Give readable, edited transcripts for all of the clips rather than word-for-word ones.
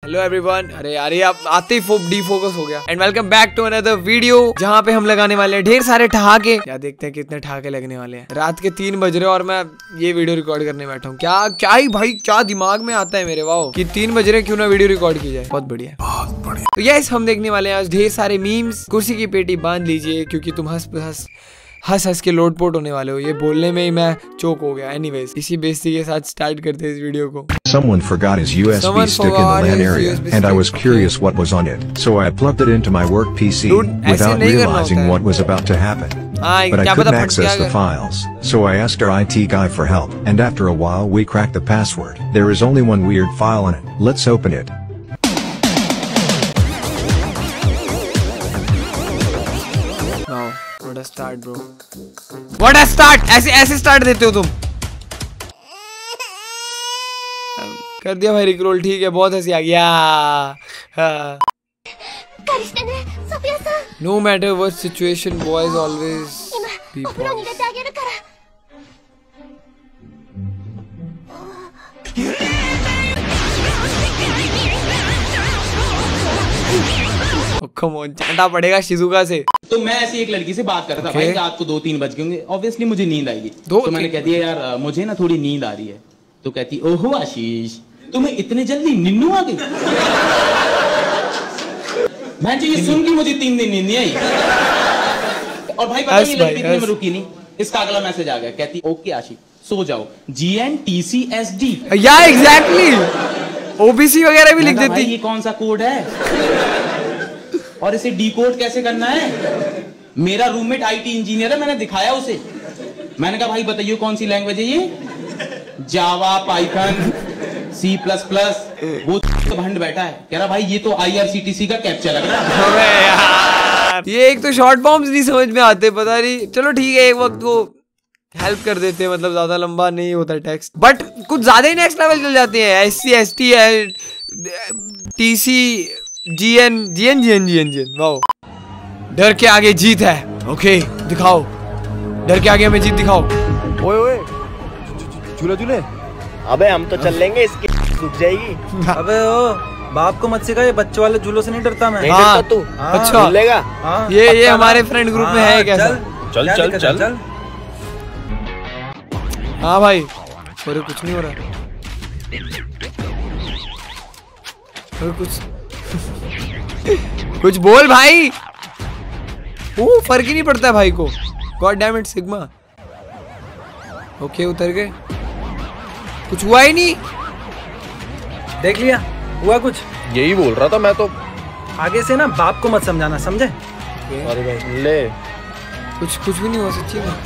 Hello everyone. अरे यार ये आप आते ही डीफोकस हो गया। And welcome back to another video जहाँ पे हम लगाने वाले हैं ढेर सारे ठहाके। क्या देखते हैं कितने ठहाके लगने वाले हैं। रात के 3 बज रहे और मैं ये वीडियो रिकॉर्ड करने बैठा हूँ। क्या ही भाई क्या दिमाग में आता है मेरे, वाओ कि 3 बज रहे क्यों ना वीडियो रिकॉर्ड की जाए। बहुत बढ़िया बहुत बढ़िया। तो यस हम देखने वाले हैं आज ढेर सारे मीम्स। कुर्सी की पेटी बांध लीजिए क्योंकि तुम हंस के लोटपोट होने वाले हो। ये बोलने में ही मैं चोक हो गया। एनीवेज इसी बेइज्जती के साथ स्टार्ट करते हैं इस वीडियो को। Someone forgot his USB stick in the LAN area, and I was curious what was on it, so I plugged it into my work PC without realizing what was about to happen. But I couldn't access the files, so I asked our IT guy for help, and after a while we cracked the password. There is only one weird file on it. Let's open it. What a start, bro. What a start! ऐसे start देते हो तुम। कर दिया भाई रिकरोल, ठीक है बहुत हंसी आ गया। No matter what situation, boys always be boys. Come on, चांटा पड़ेगा शिजुका से। तो मैं ऐसी एक लड़की से बात कर रहा था भाई, रात को 2-3 बज गए होंगे। ऑब्वियसली मुझे नींद आएगी तो मैंने कह दिया यार मुझे ना थोड़ी नींद आ रही है। तो कहती ओहो आशीष तुम्हें इतने जल्दी निन्नू आ गई। मैं ये सुन के मुझे 3 दिन नींद नहीं आई। और भाई पता नहीं लड़की इतने में रुकी नहीं, इसका अगला मैसेज आ गया। कहती ओके आशीष सो जाओ GNTCSD। या एग्जैक्टली OBC वगैरह भी लिख देती। ये कौन सा कोड है और इसे डिकोड कैसे करना है। मेरा रूममेट IT इंजीनियर है, मैंने दिखाया उसे। मैंने कहा भाई बताइए कौन सी लैंग्वेज है ये। Java Python C++। वो तो भंड बैठा है कह रहा भाई ये तो IRCTC का कैप्चा लग रहा है। अबे यार ये एक तो शॉर्ट फॉर्म्स नहीं समझ में आते, पता नहीं। चलो ठीक है एक वक्त वो हेल्प कर देते हैं, मतलब ज्यादा लंबा नहीं होता टेक्स्ट, बट कुछ ज्यादा ही नेक्स्ट लेवल चल जाते हैं। SC ST है TC GN। वाओ डर के आगे जीत है। ओके दिखाओ, डर के आगे हमें जीत दिखाओ। ओए झूले अबे हम तो चल लेंगे, इसकी रुक जाएगी। अबे ओ बाप को मत सिखा, ये बच्चों वाले झूलों से नहीं डरता मैं। नहीं डरता तू। अच्छा झूलेगा। ये हमारे फ्रेंड ग्रुप में है कैसा। चल हाँ भाई अरे कुछ नहीं हो रहा। अरे कुछ बोल भाई। फर्क ही नहीं पड़ता भाई को। God damn it sigma. Okay उतर गए, कुछ हुआ ही नहीं। देख लिया हुआ कुछ। यही बोल रहा था मैं तो। आगे से ना बाप को मत समझाना, समझे। अरे भाई ले कुछ भी नहीं हुआ सच्ची में।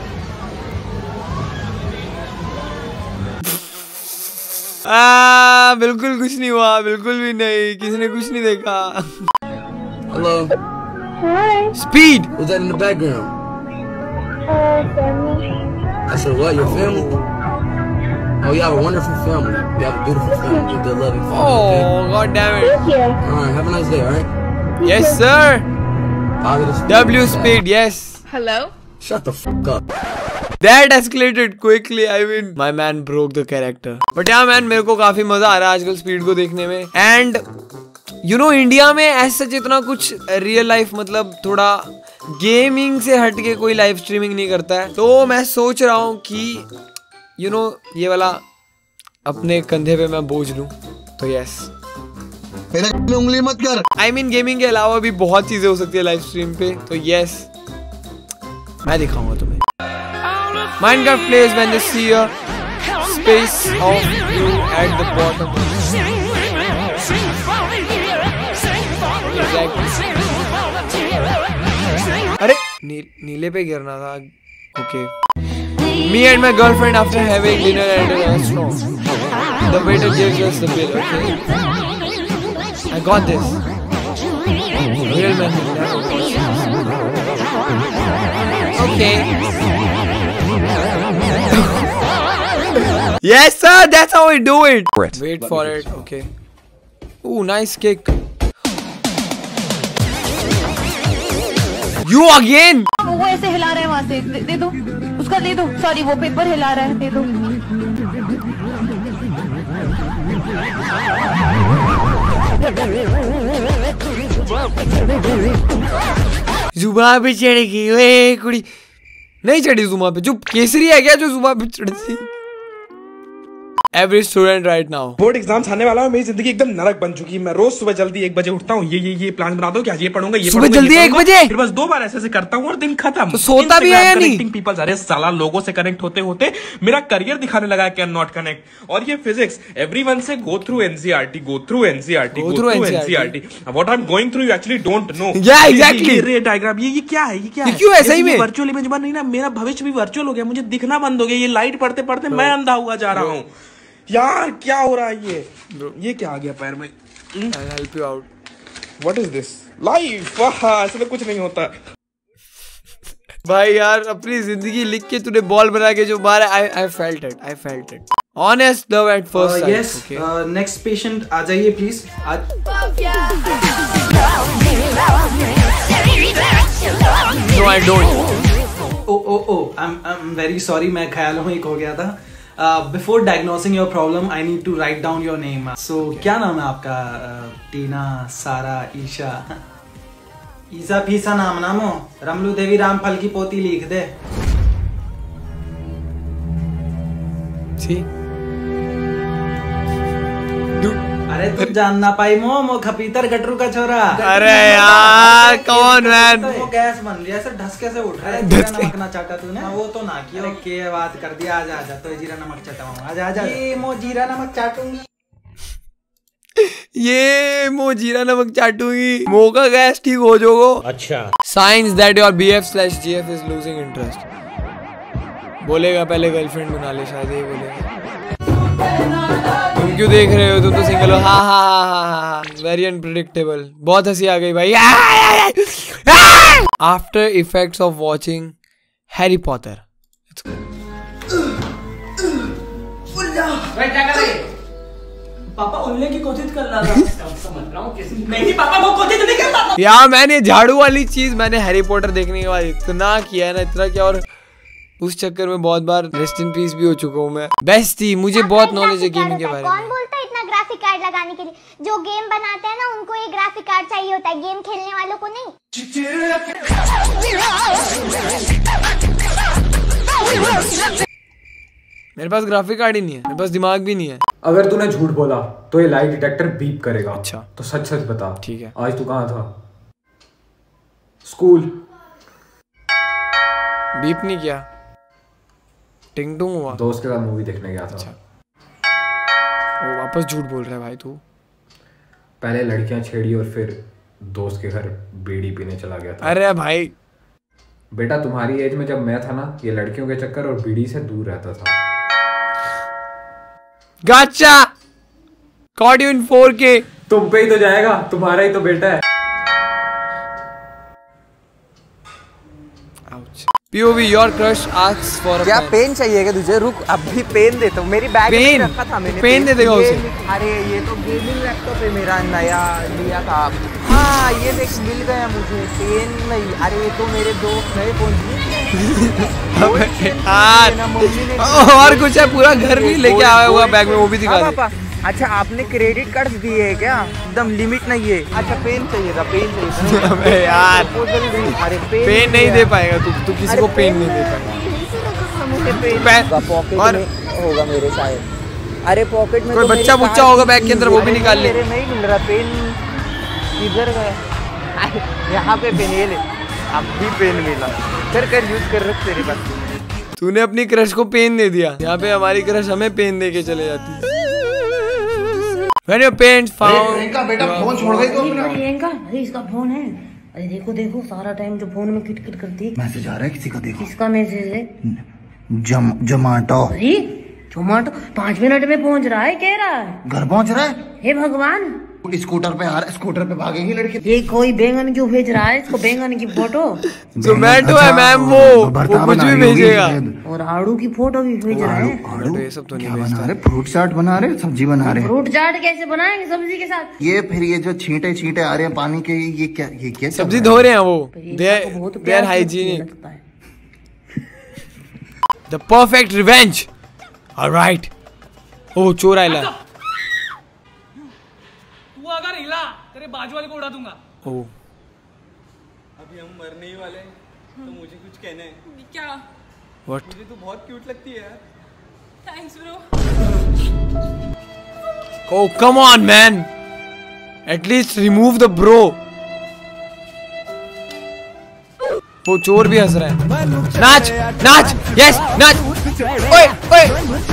बिल्कुल कुछ नहीं हुआ, बिल्कुल भी नहीं, किसी ने कुछ नहीं देखा। Hello. Hi. Speed. Who's that in the background? Family. I said what? Your family? Oh, you have a wonderful family. You have a beautiful family. A good loving family. Oh, okay? God damn it. Thank you. All right. Have a nice day. All right. Yes, sir. Positive. W Speed. Yes. Hello. Shut the fuck up. That escalated quickly. I mean, my man broke the character. But yeah, man, मेरे को काफी मजा आ रहा है आजकल speed को देखने में। And you know, इंडिया में ऐसा जितना कुछ रियल लाइफ मतलब थोड़ा गेमिंग से हट के कोई लाइव स्ट्रीमिंग नहीं करता है। तो मैं सोच रहा हूँ कि you know, ये वाला अपने कंधे पे मैं बोझ लूँ। तो यस मेरे में उंगली मत कर। I mean, गेमिंग के अलावा भी बहुत चीजें हो सकती है लाइव स्ट्रीम पे। तो यस मैं दिखाऊंगा तुम्हें। Minecraft plays when they see a space of you at the bottom. अरे नीले पे गिरना था। Okay. Me and my girlfriend after having dinner at a restaurant. The waiter gives us the bill. Okay. I got this. Real man. Okay. Yes sir, that's how we do it. Wait for it. Okay. Ooh, nice kick. You again? वो ऐसे हिला रहा है वहाँ से। दे दो उसका, दे दो। सॉरी वो पेपर हिला रहा है, दे दो। जुबा पे चढ़ेगी वे कुड़ी, नहीं चढ़ी जुबा पे, जो केसरी है क्या जो जुबा पे चढ़ती? Every student right now. Board exams आने वाला है, मेरी जिंदगी एकदम नरक बन चुकी है। मैं रोज सुबह जल्दी 1 बजे उठता हूँ, ये प्लान बना दो कि आज ये पढ़ूंगा, ये सुबह जल्दी 1 बजे, फिर बस 2 बार ऐसे करता हूँ और दिन खत्म। तो सोता भी है या नहीं? पीपल्स, अरे साला लोगों से कनेक्ट होते होते मेरा करियर दिखाने लगा है, कैन नॉट कनेक्ट। और ये फिजिक्स, एवरीवन से go through NCERT, go through NCERT, go through NCERT. What I am going through you actually don't know. या एग्जैक्टली, ये डायग्राम, ये क्या है, ये क्या है, क्यों ऐसा ही में वर्चुअल इमेज बन रही ना, मेरा भविष्य भी वर्चुअल हो गया, मुझे दिखना बंद हो गया, ये लाइट पढ़ते पढ़ते मैं अंधा हुआ जा रहा हूँ यार। क्या हो रहा है ये क्या आ गया पैर में? I'll help you out. What is this? Life? ऐसा कुछ नहीं होता भाई यार, अपनी जिंदगी लिख के तूने बॉल बना के जो मारा, I felt it. Honest love at first sight. Yes. Next patient आ जाइए please. No, I don't. I'm very sorry, मैं ख्यालों में खो गया था। Before diagnosing your problem, I need to write down your name. So क्या नाम है आपका? टीना, सारा, ईशा। ईसा फीसा नाम नामो, रमलू देवी रामफल की पोती लिख दे। अरे तू जान ना पाई मो खपीतर गटरू का छोरा। अरे यार कौन मैन, वो गैस बन रही है, ऐसे ढसके से उठ रहा है। जीरा नमक ना चाटा तूने? वो तो ना किया, के बात कर दिया। आजा तो जीरा नमक चाटाऊंगा, आजा ये मो जीरा नमक चाटूंगी, ये मो जीरा नमक चाटूंगी, मो का गैस ठीक हो जाओगो। अच्छा, signs that your BF/GF is losing interest. बोलेगा पहले गर्लफ्रेंड बना ले, शायद ये बोलेगा। तुम क्यों देख रहे हो, तुम तो सिंगल हो। हाँ, वेरी अनप्रेडिक्टेबल। बहुत हंसी आ गई भाई। After effects of watching Harry Potter. पापा उल्ले की कोशिश कर रहा था। समझ रहा हूँ कैसे। नहीं पापा वो कोशिश नहीं करता। यार मैंने झाड़ू वाली चीज मैंने हैरी पॉटर देखने के बाद इतना किया है ना, इतना क्या, और उस चक्कर में बहुत बार रेस्ट इन पीस भी हो चुका हूँ मैं। बेस्ट थी, मुझे बहुत नॉलेज है गेमिंग के बारे में। कौन बोलता है इतना ग्राफिक कार्ड लगाने के लिए? जो गेम बनाते हैं ना उनको ये ग्राफिक कार्ड चाहिए होता है, गेम खेलने वालों को नहीं। मेरे पास ग्राफिक कार्ड ही नहीं है, मेरे पास दिमाग भी नहीं है। अगर तूने झूठ बोला तो ये लाई डिटेक्टर बीप करेगा। अच्छा, तो सच सच बता। ठीक है। आज तू कहाँ था? स्कूल। बीप नहीं किया, टिंग टूंग हुआ। दोस्त के साथ मूवी देखने गया था। अच्छा, वो वापस झूठ बोल रहा है भाई तू। पहले लड़कियां छेड़ी और फिर दोस्त के घर बीड़ी पीने चला गया था। अरे भाई बेटा, तुम्हारी एज में जब मैं था ना, ये लड़कियों के चक्कर और बीड़ी से दूर रहता था। Gacha caught you in 4K। तुम पे ही तो जाएगा, तुम्हारा ही तो बेटा है। POV your crush asks for क्या पेन चाहिए क्या तुझे? रुक अभी पेन देता हूँ, मेरी बैग में रखा था मैंने। पेन दे देगा उसे। अरे ये तो गेमिंग लैपटॉप है मेरा, नया लिया था। हाँ ये देख मिल गया मुझे, पेन नहीं। अरे ये तो मेरे दोस्त नए फोन और कुछ है, पूरा घर भी लेके आया हुआ बैग में, वो भी दिखा दे। अच्छा आपने क्रेडिट कार्ड दिए है क्या? एकदम लिमिट नहीं है। अच्छा पेन चाहिए था, पेन चाहिए था। अबे यार अरे पेन नहीं दे पाएगा तू किसी को पेन नहीं दे पाएगा। पॉकेट में होगा मेरे शायद। अरे पॉकेट में कोई बच्चा बुच्चा होगा बैग के अंदर, वो भी निकाल ले। नहीं मिल रहा पेन, किधर गया? यहाँ पे पेन, ये ले, अब भी पेन मिला। कर यूज कर रख तेरे पास। तूने अपनी क्रश को पेन दे दिया, यहाँ पे हमारी क्रश हमें पेन दे के चले जाती है। When your parents found Priyanka बेटा फोन छोड़ गई तो प्रियंका, अरे इसका फोन है। अरे देखो सारा टाइम जो फोन में किट करती है। मैसेज आ रहा है किसी का, देखो। किसका मैसेज है? जोमैटो। अरे जोमैटो 5 मिनट में पहुंच रहा है, कह रहा है। घर पहुंच रहा है? हे भगवान, स्कूटर पे आ रहा है, स्कूटर पे भागेगी लड़की। ये कोई बैंगन क्यों भेज रहा है इसको? बैंगन की फोटो जोमैटो है मैम, वो कुछ भी भेजेगा। और आड़ू की फोटो भी भेज रहा है। आड़ू ये सब तो नहीं बना रहे, फ्रूट चाट बना रहे, सब्जी बना रहे। फ्रूट चाट कैसे बनाएंगे सब्जी के साथ? ये फिर ये जो छींटे आ रहे हैं पानी के, ये क्या सब्जी धो रहे हैं वो, they are hygienic. The perfect revenge. Alright. ओ चोर आइला। तू अगर हिला तेरे बाजू वाले को उड़ा दूंगा। ओ अभी हम मरने ही वाले हैं, तो मुझे कुछ कहना है। क्या? What? मुझे तो बहुत क्यूट लगती है यार। Thanks bro. Oh come on man, at least remove the bro. वो चोर भी हंस रहा है। नाच नाच, यस नाच। ओए ओए,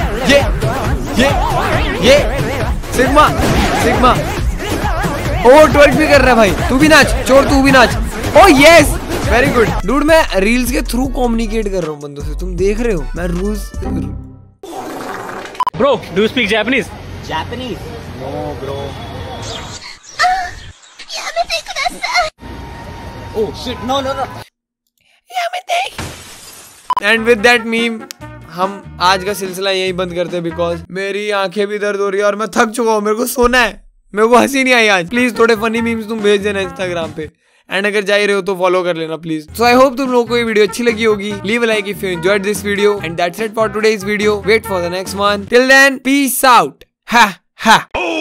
ये सिग्मा सिग्मा। ओ ट्वर्क भी कर रहा है भाई, तू भी नाच चोर, तू भी नाच। Oh yes, very good dude. मैं रील्स के थ्रू कम्युनिकेट कर रहा हूँ बंदों से, तुम देख रहे हो। मैं rules. Bro do you speak Japanese? Japanese? No bro. Oh shit, no. And with that meme हम आज का सिलसिला यही बंद करते हैं, बिकॉज मेरी आंखें भी दर्द हो रही है और मैं थक चुका हूँ। मेरे को सोना है, मेरे को हंसी नहीं आई आज। प्लीज थोड़े फनी मीम्स तुम भेज देना इंस्टाग्राम पे, एंड अगर जा रहे हो तो फॉलो कर लेना प्लीज। सो आई होप तुम लोगों को ये वीडियो अच्छी लगी होगी। Leave a like if you enjoyed this video, and that's it for today's video. Wait for the next one. Till then peace out. हा हा।